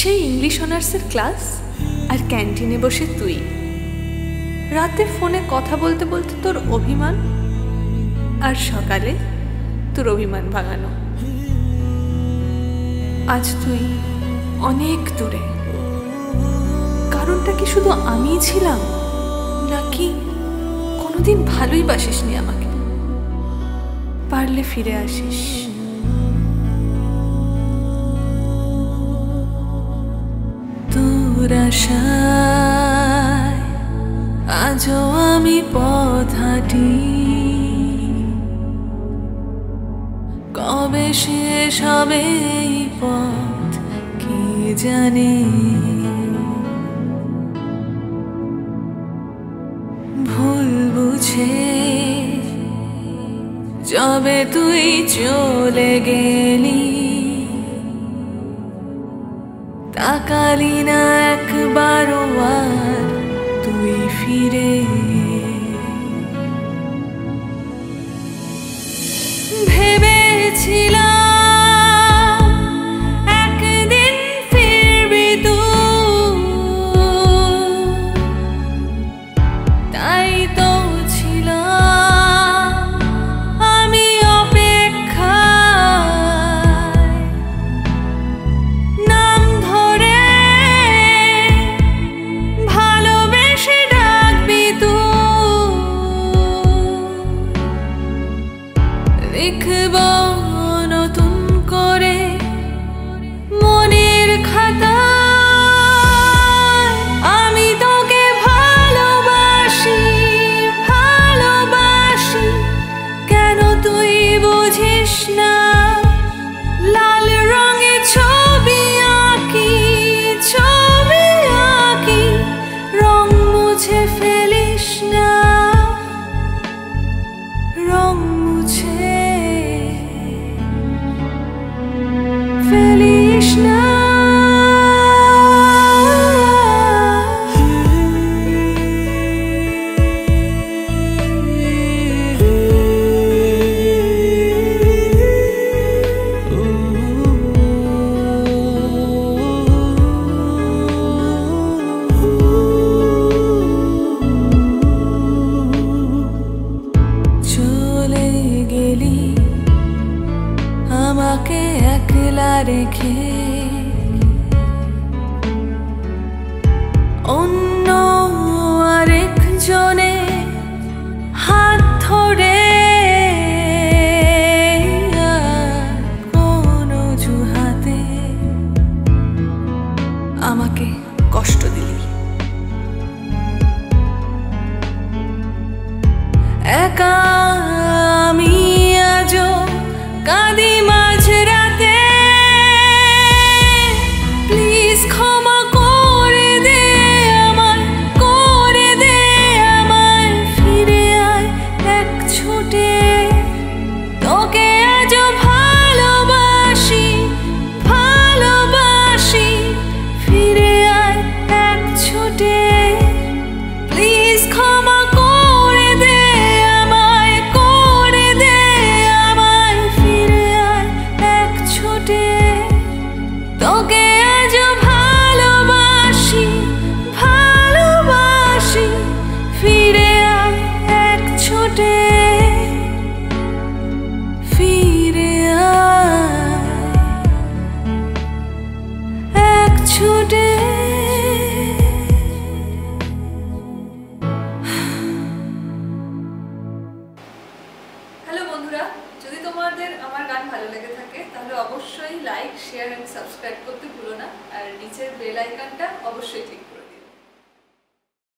সেই ইংলিশ অনার্সের ক্লাস আর ক্যান্টিনে বসে তুই রাতে ফোনে কথা বলতে বলতে তোর অভিমান আর সকালে তোর অভিমান ভাঙানো। আজ তুই অনেক দূরে। কারণটা কি শুধু আমিই ছিলাম, নাকি কোনোদিন ভালোই বাসিসনি আমাকে? পারলে ফিরে আসিস। তোর আশায় আজও আমি পথ হাঁটি, কবে শেষ হবে এই পথ কে জানে। ভুল বুঝে যবে তুই চলে গেলি, তাকালি না একবারও আর তুই ফিরে। ভেবেছিলাম একদিন ফিরবি তুই, তাই তো ছিলাম আমি অপেক্ষায়। নাম ধরে ভালোবেসে ডাকবি তুই, লিখব নতুন করে মনের খাতায়। আমি তোকে ভালোবাসি ভালোবাসি, কেন তুই বুঝিস না? লাল রঙে ছবি আঁকি ছবি আঁকি, রং মুছে ফেলিস না, রং মুছে ফেলিস না। চলে গেলি আমাকে একলা রেখে, অন্য আরেকজনে হাত ধরে। কোন অজুহাতে আমাকে কষ্ট দিলি, একা আমি আজও কাঁদি মাঝরাতে। প্লিজ ক্ষমা করে দে আমায়, করে দে আমায়, ফিরে আয় এক ছুটে। তোকে আজও ভালোবাসি ভালোবাসি, ফিরে আয় এক ছুটে। প্লিজ ক্ষমা করে দে আমায়, করে দে আমায়, ফিরে আয় এক ছুটে। তোকে আজও ভালোবাসি ভালোবাসি, ফিরে আয় এক ছুটে। ফিরে আয় এক ছুটে। হ্যালো বন্ধুরা, যদি তোমাদের আমার গান ভালো লেগে থাকে তাহলে অবশ্যই লাইক, শেয়ার এন্ড সাবস্ক্রাইব করতে ভুলো না, আর নিচের বেল আইকনটা অবশ্যই ক্লিক করো।